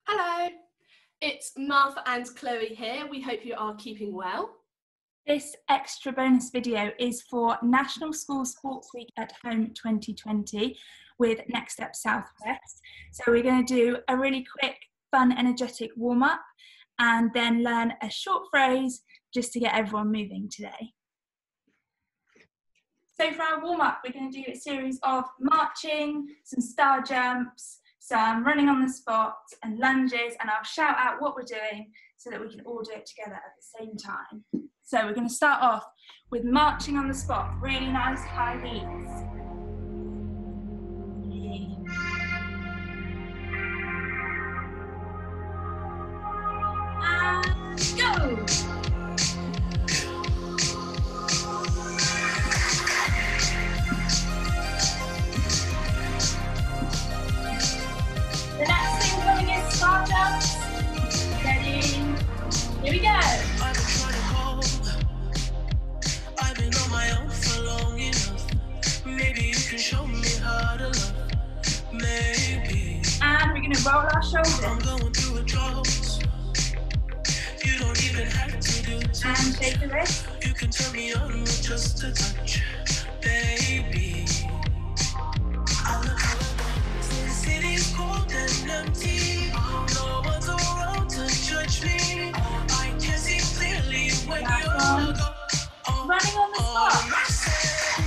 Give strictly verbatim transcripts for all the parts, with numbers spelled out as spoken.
Hello, it's Martha and Chloe here. We hope you are keeping well. This extra bonus video is for National School Sports Week at Home twenty twenty with Next Step Southwest. So we're going to do a really quick, fun, energetic warm-up and then learn a short phrase just to get everyone moving today. So for our warm-up, we're going to do a series of marching, some star jumps, some running on the spot and lunges, and I'll shout out what we're doing so that we can all do it together at the same time. So we're going to start off with marching on the spot, really nice high knees. And go! The next thing coming is star jumps. Ready? Here we go. I've been trying to call. I've been on my own for long enough. Maybe you can show me how to love. Maybe. And we're going to roll our shoulders. I'm going through a drought. You don't even have to do too And much. shake the wrist. You can turn me on with just a touch, baby. I look around. The city's cold and empty. No one's around to judge me. I can see clearly when Last you're one. gone. Oh, Running on the spot. oh, I said,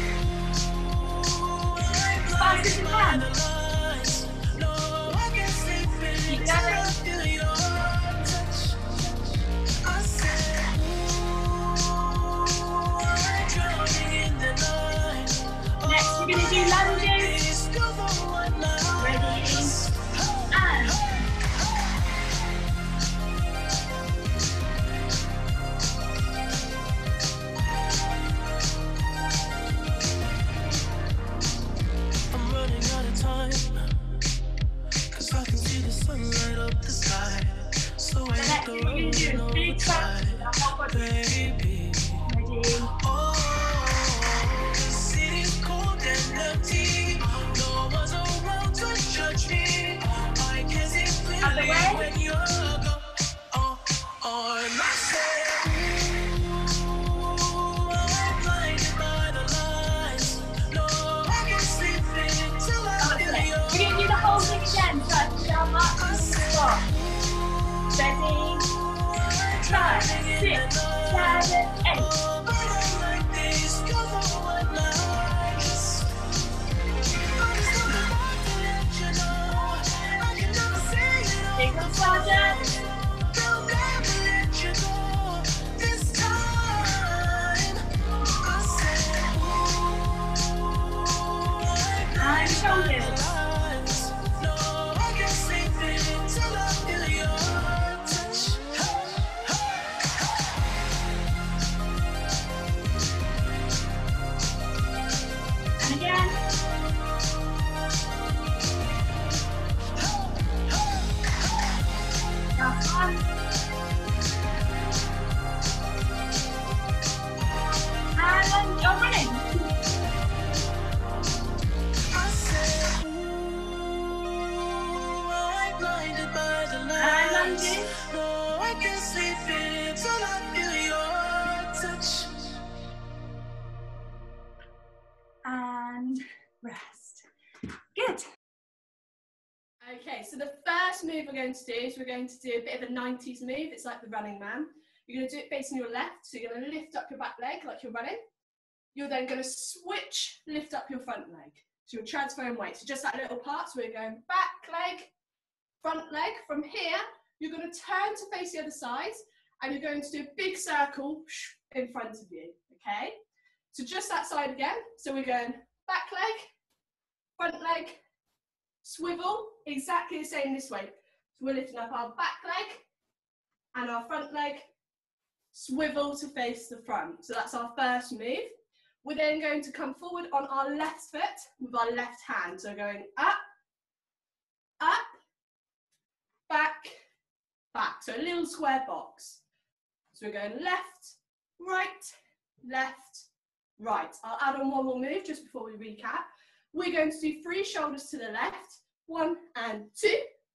ooh, I'm Fast as you blinded by can. the lights. No, I can't sleep Keep until going. I feel your touch. I said, ooh, I'm drowning in the night. Next, we're going to do lunges. Please, you're the one I Ready? And I'm running out of time, cause I can see the sun light up the sky. So I the hit next the thing we're going to do road is in big claps with overdrive, our whole body. baby. Ready? Oh, the city's cold and empty. No one's around to judge me. I can see Other clearly way. when you're gone. Oh, oh, and I said, ooh, I'm blinded by the lights. No, I can't sleep until I Oh, feel that's it. your We're going to do the whole thing again. So I can go on marching on the spot. Ready? Five, six, seven, eight. Oh, but I'm like this, you're the one I kiss. I just don't want to let you know. I can never say it all. Big old star jumps. They'll never let you go. This time, I said, ooh, I'm And shoulders. lights. No, I can't sleep until I feel your touch. And again. Last one. And then you're running. I said, ooh, I'm blinded by the And lights. lunges. No, I can't sleep until I feel your touch. And rest. Good. Okay, so the first move we're going to do is we're going to do a bit of a nineties move. It's like the running man. You're going to do it facing your left, so you're going to lift up your back leg like you're running. You're then going to switch, lift up your front leg. So you're transferring weight. So just that little part, so we're going back leg, front leg. From here, you're going to turn to face the other side, and you're going to do a big circle in front of you, okay? So just that side again. So we're going back leg, front leg, swivel, exactly the same this way. So we're lifting up our back leg and our front leg, swivel to face the front. So that's our first move. We're then going to come forward on our left foot with our left hand. So going up, up, back, back. So a little square box. So we're going left, right, left, right. I'll add on one more move just before we recap. We're going to do three shoulders to the left, one and two.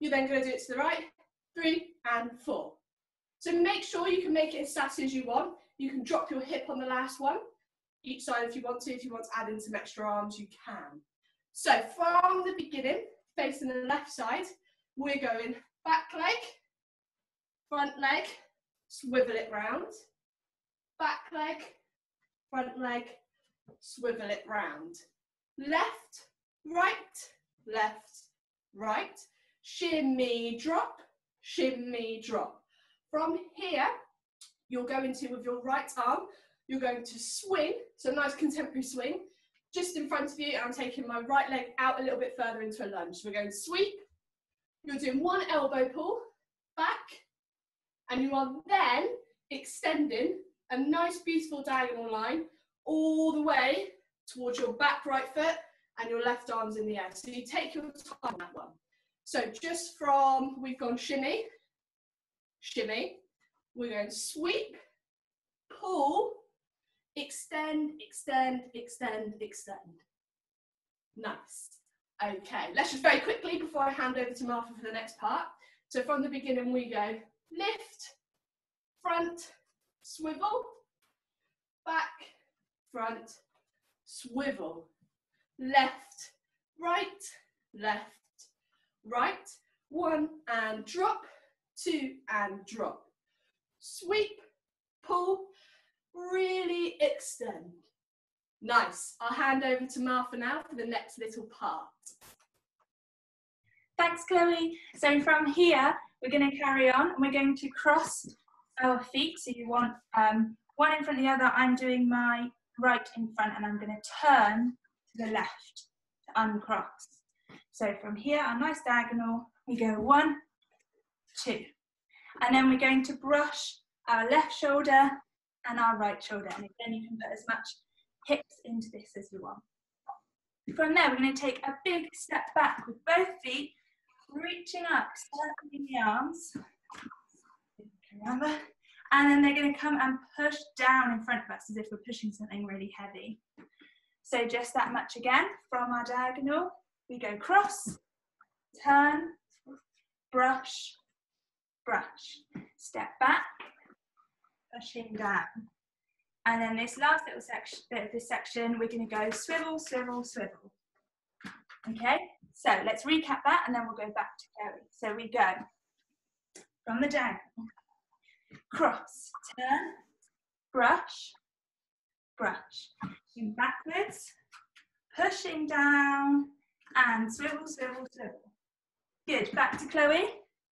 You're then going to do it to the right, three and four. So make sure you can make it as sassy as you want. You can drop your hip on the last one, each side if you want to. If you want to add in some extra arms, you can. So from the beginning, facing the left side, we're going back leg, front leg, swivel it round, back leg, front leg, swivel it round. Left, right, left, right, shimmy, drop, shimmy, drop. From here, you're going to, with your right arm, you're going to swing, so a nice contemporary swing, just in front of you, and I'm taking my right leg out a little bit further into a lunge. So we're going to sweep, you're doing one elbow pull, back, and you are then extending a nice beautiful diagonal line all the way towards your back right foot and your left arm's in the air. So you take your time on that one. So just from, we've gone shimmy, shimmy, we're going to sweep, pull, extend, extend, extend, extend. Nice. Okay, let's just very quickly, before I hand over to Martha for the next part. So from the beginning we go lift, front, swivel, back, front, swivel, left, right, left, right, one and drop, two and drop, sweep, pull, really extend. Nice. I'll hand over to Martha now for the next little part. Thanks, Chloe. So from here, we're going to carry on and we're going to cross our feet. So you want um, one in front of the other. I'm doing my right in front and I'm going to turn to the left to uncross. So from here, a nice diagonal, we go one, two. And then we're going to brush our left shoulder and our right shoulder. And again, you can put as much hips into this as you want. From there, we're going to take a big step back with both feet, reaching up, circling the arms. Remember? And then they're going to come and push down in front of us as if we're pushing something really heavy. So just that much again. From our diagonal, we go cross, turn, brush, brush, step back, pushing down. And then this last little section, bit of this section, we're going to go swivel, swivel, swivel. Okay, so let's recap that and then we'll go back to Chloe. So we go from the diagonal, cross, turn, brush, brush, in backwards, pushing down, and swivel, swivel, swivel. Good, back to Chloe.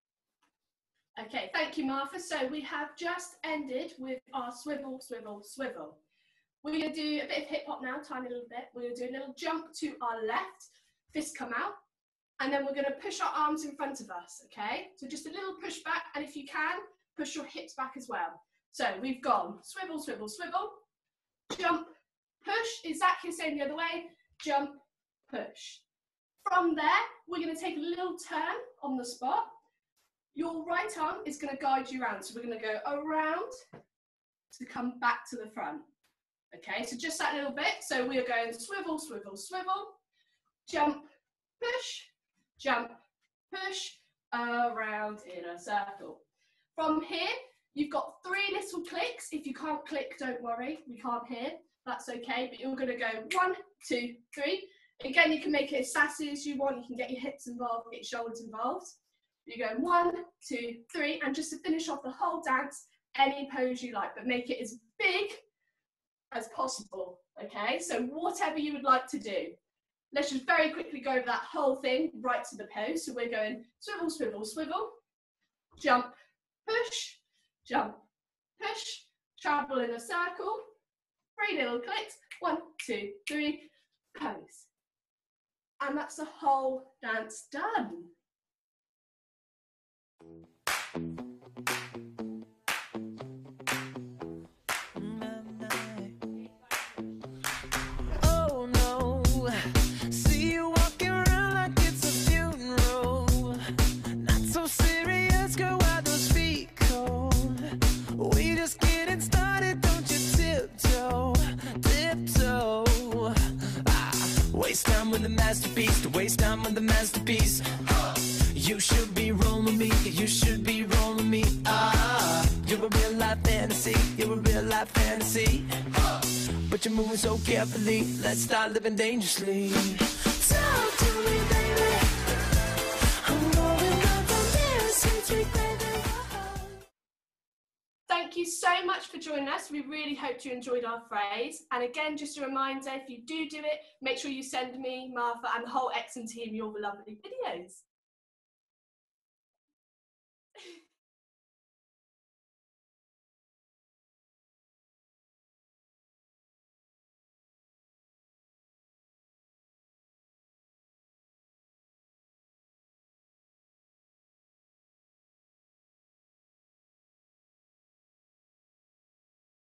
Okay, thank you, Martha. So we have just ended with our swivel, swivel, swivel. We're going to do a bit of hip hop now, tiny little bit. We're going to do a little jump to our left, fists come out, and then we're going to push our arms in front of us, okay? So just a little push back, and if you can, push your hips back as well. So we've gone swivel, swivel, swivel, jump, push, exactly the same the other way, jump, push. From there, we're going to take a little turn on the spot. Your right arm is going to guide you around. So we're going to go around to come back to the front. Okay, so just that little bit. So we are going swivel, swivel, swivel, jump, push, jump, push, around in a circle. From here, you've got three little clicks. If you can't click, don't worry. We can't hear. That's okay. But you're going to go one, two, three. Again, you can make it as sassy as you want. You can get your hips involved, get your shoulders involved. You go one, two, three, and just to finish off the whole dance, any pose you like, but make it as big as possible, okay? So whatever you would like to do. Let's just very quickly go over that whole thing right to the pose. So we're going swivel, swivel, swivel, jump, push, jump, push, travel in a circle, three little clicks, one, two, three, pose. And that's the whole dance done. Oh no, see you walking around like it's a funeral. Not so serious, girl, why those feet cold? We just getting started, don't you tiptoe, tiptoe. Ah, waste time with the masterpiece, to waste time with the masterpiece. You should be rolling me, you should be rolling me. Ah, you're a real life fantasy, you're a real life fantasy. But you're moving so carefully, let's start living dangerously. Talk to me, baby. I'm going up from there, sweet, sweet baby. Thank you so much for joining us. We really hope you enjoyed our phrase. And again, just a reminder, if you do do it, make sure you send me, Martha, and the whole Exon team your lovely videos.